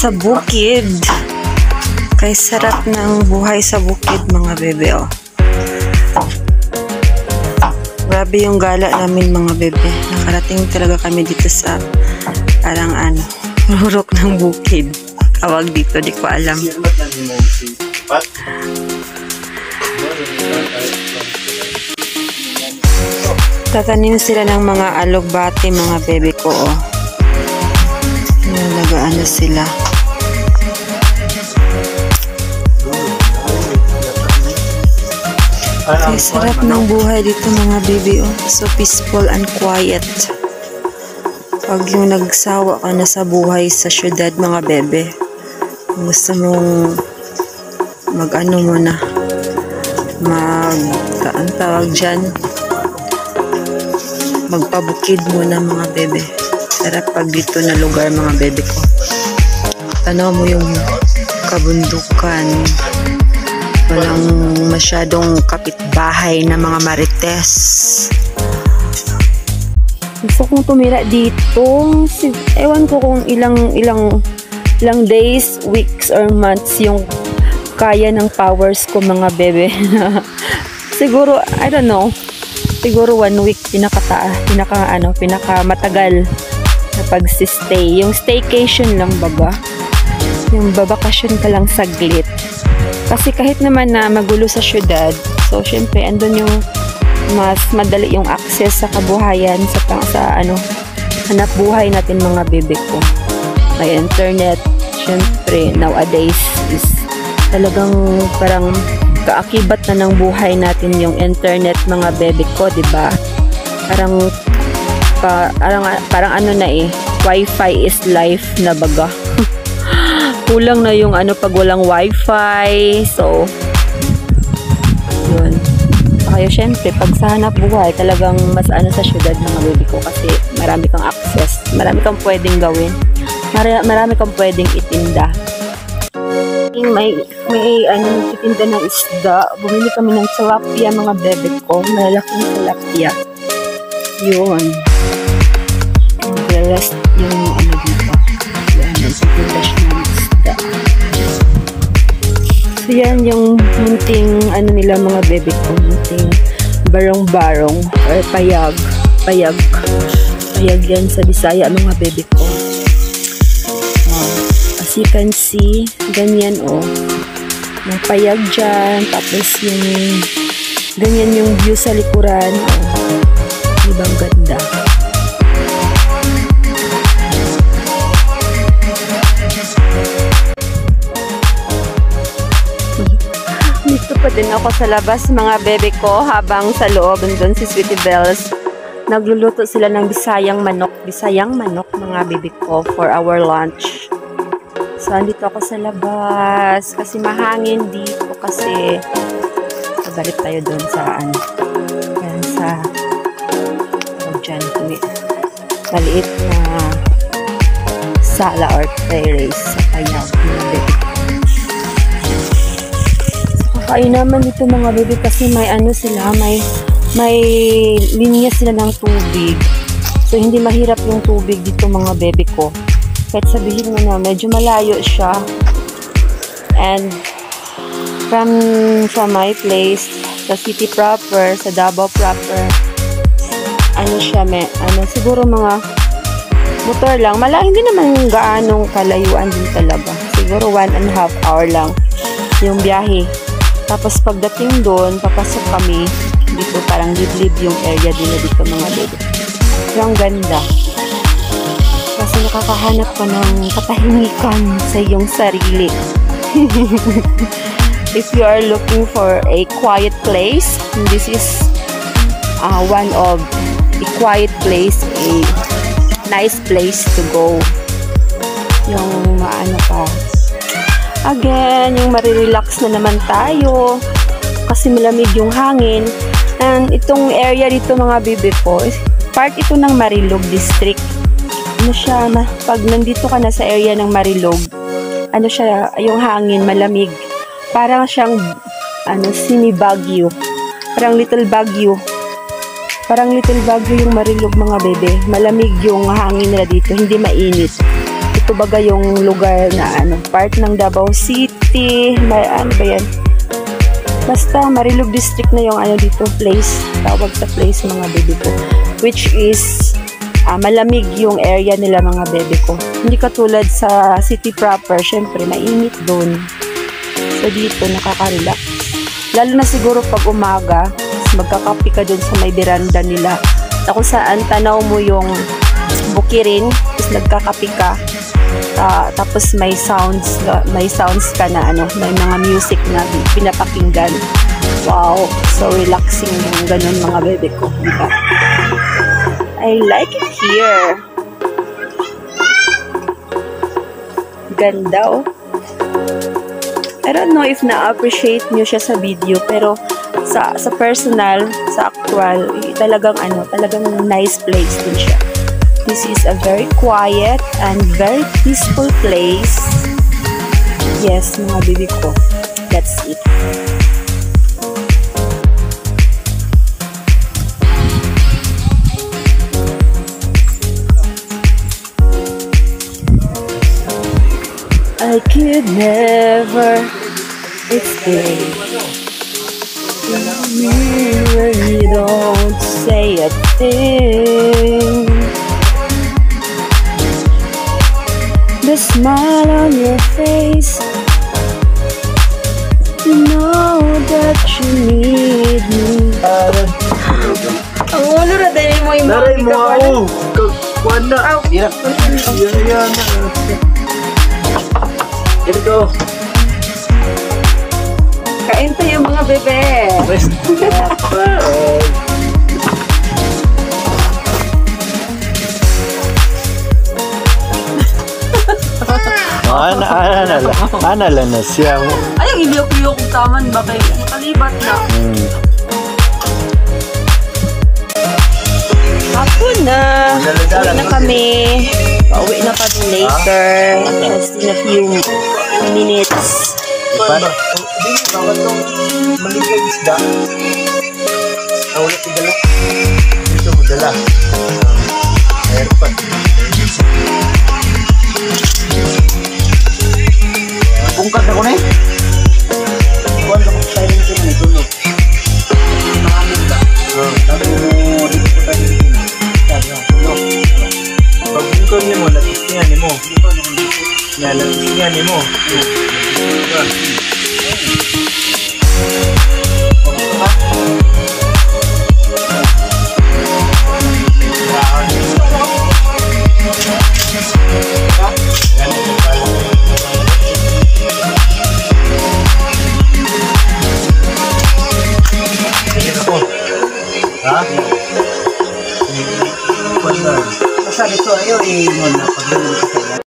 sa bukid. Kay sarap ng buhay sa bukid, mga bebe, oh. Grabe yung gala namin, mga bebe. Nakarating talaga kami dito sa parang rurok ng bukid. Tawag dito, di ko alam. Tatanim sila ng mga alugbati, mga bebe ko, oh. Nagaano sila. Ay, sarap ng buhay dito, mga bebe, oh. So peaceful and quiet. Pag yung nagsawa ka na sa buhay sa syudad, mga bebe, gusto mong mag-ano mo na, ang tawag dyan, magpabukid mo na, mga bebe. Sarap pag dito na lugar, mga bebe ko. Tanaw mo yung kabundukan. Walang masyadong kapitbahay na mga marites. Gusto kong tumira dito. Ewan ko kung ilang days, weeks, or months yung kaya ng powers ko, mga bebe. Siguro, I don't know. Siguro 1 week pinakamatagal na pagsistay. Yung staycation lang, baga. Yung babakasyon ka lang saglit. Kasi kahit naman na magulo sa syudad, so syempre andun yung mas madali yung access sa kabuhayan, sa hanap buhay natin, mga bebe ko. May internet, syempre nowadays is talagang parang kaakibat na ng buhay natin yung internet, mga bebe ko, di ba? Parang ano na wifi is life na, baga. Kulang na yung pag walang wifi. So yun. Kaya syempre pag sa hanap buhay talagang mas sa syudad, mga bebe ko, kasi marami kang access, marami kang pwedeng gawin, marami kang pwedeng itinda. May nagtitinda ng isda. Bumili kami ng tilapia, mga bebe ko. Malalaking tilapia. Yun. Yung dito. Yan, nagtitinda siya ng isda. So yan yung munting nila, mga bebe ko. Munting barong-barong or payag. Payag yan sa Bisaya, mga bebe ko. As you can see, ganyan, oh. May payag dyan. Tapos yung ganyan yung view sa likuran. Oh. Ibang ganda. Dito pa din ako sa labas, mga bebe ko, habang sa loob doon si Sweetie Bells. Nagluluto sila ng Bisayang manok, mga bebe ko, for our lunch. So, andito ako sa labas kasi mahangin dito, kasi balik tayo doon sa yan sa dyan, maliit na sala or terrace sa Payag, mga bebe. So, kakain naman dito, mga bebe, kasi may sila, may linya sila ng tubig. So, hindi mahirap yung tubig dito, mga bebe ko. Kahit sabihin mo na medyo malayo siya, and from my place sa city proper, sa Davao proper, siguro mga motor lang, hindi naman gaanong kalayuan din talaga, siguro 1.5 hour lang yung biyahe. Tapos pagdating doon, papasok kami dito, parang liblib yung area din dito, mga bebe. Yung ganda kasi nakakahanap ka ng katahimikan sa iyong sarili. If you are looking for a quiet place, this is one of a quiet place, a nice place to go. Yung again, yung marirelax na naman tayo kasi malamig yung hangin. And itong area dito, mga bebe ko, part ito ng Marilog District. Pag nandito ka na sa area ng Marilog, yung hangin malamig. Parang siyang semi-Baguio. Parang little Baguio yung Marilog, mga bebe. Malamig yung hangin nila dito, hindi mainit. dito baga yung lugar na ano, part ng Davao City. Ano ba yan? Basta Marilog District na yung ano dito, place. Tawag sa place mga bebe ko. Which is malamig yung area nila mga bebe ko. Hindi katulad sa city proper, syempre mainit doon. So dito nakaka-relax. Lalo na siguro pag umaga, magkakapi ka doon sa may veranda nila. Na kung saan tanaw mo yung bukirin, tapos nagkakapi ka. Tapos may sounds ka na ano, may mga music na pinapakinggan. Wow, so relaxing yung ganun mga bebe ko, diba? I like it here. Ganda oh. I don't know if na-appreciate nyo siya sa video, pero sa personal, sa actual, talagang nice place din siya. This is a very quiet and very peaceful place. Yes, mga bibi ko. That's it. I could never explain when you don't say a thing. The smile on your face, you know that you need me. Ang ulo na dahil mo yung naray mo ako. Kuwan na. Yan. Here we go. Kain tayo mga bebe. Ana lang na siya. Ay, ang iliyo-kuyo kong taman ba kayo? Nakalibat na. Hapon na. Uwi na kami. Pauwi na kami later. Just in a few minutes. Paano? Hindi, bawat nung maligay isda. Ulit idala. Dito mo dala. Airpod. Bungkag ako na eh. Kuwan ako sa rin ito na itulog. Mahamid ba? Sabi mo, dito po tayo dito. Sabi mo, tulog. Pag bungkag niyo mo, natistingan niyo mo. Natistingan niyo mo. Ha? Masabi ko, ayaw eh, muna. Pag